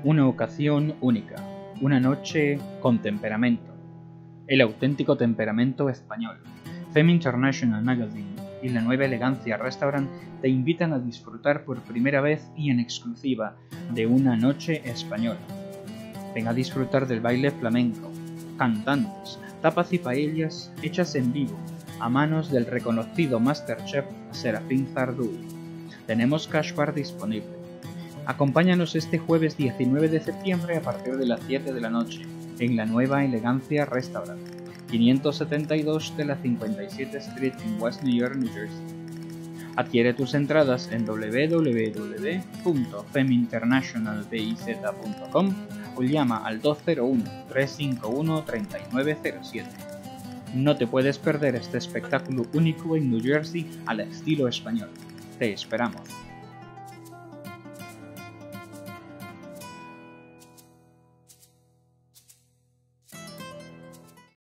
Una ocasión única, una noche con temperamento, el auténtico temperamento español. Femme International Magazine y la Nueva Elegancia Restaurant te invitan a disfrutar por primera vez y en exclusiva de una noche española. Ven a disfrutar del baile flamenco, cantantes, tapas y paellas hechas en vivo a manos del reconocido Masterchef Serafín Zardul. Tenemos cash bar disponible. Acompáñanos este jueves 19 de septiembre a partir de las 7 de la noche en la Nueva Elegancia Restaurant, 572 de la 57 Street en West New York, New Jersey. Adquiere tus entradas en www.feminternationalbiz.com o llama al 201-351-3907. No te puedes perder este espectáculo único en New Jersey al estilo español. Te esperamos.